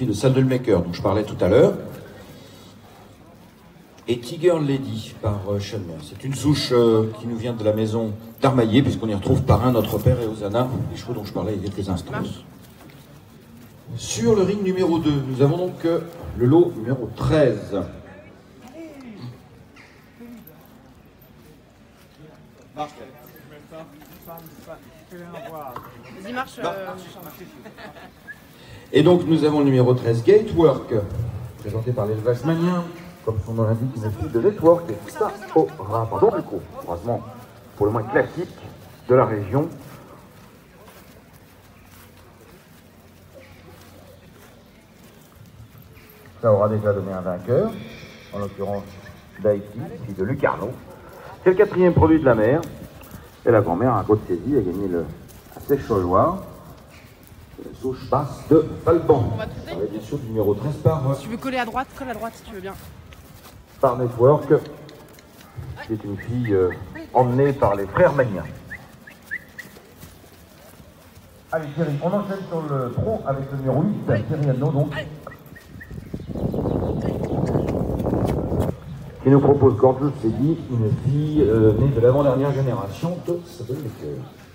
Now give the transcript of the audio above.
fille de Saddlemaker, dont je parlais tout à l'heure. Et Tiger Lady par Shelmer. C'est une souche qui nous vient de la maison d'Armaillé, puisqu'on y retrouve Parrain, Notre Père et Hosanna, les chevaux dont je parlais il y a quelques instants. Sur le ring numéro 2, nous avons donc le lot numéro 13. Vas-y, marche. Et donc nous avons le numéro 13, Gatework, présenté par l'élevage manien. Comme son nom l'indique, une fille de Gatework et ça aura, pardon, du coup, croisement pour le moins classique de la région. Ça aura déjà donné un vainqueur, en l'occurrence Daïti, fille de Lucarno. C'est le 4e produit de la mer. Et la grand-mère, à côte saisie, a gagné le Sèche-Loire. La souche basse de Valban. On va te Ça va bien sûr du numéro 13 par... Si tu veux coller à droite, colle à droite si tu veux bien. Par Network, qui est une fille emmenée par les frères Magnin. Allez Thierry, on enchaîne sur le tronc avec le numéro 8, Thierry Adno donc. Qui nous propose Gorgeous Cédie, une fille née de l'avant-dernière génération de Saddlemaker.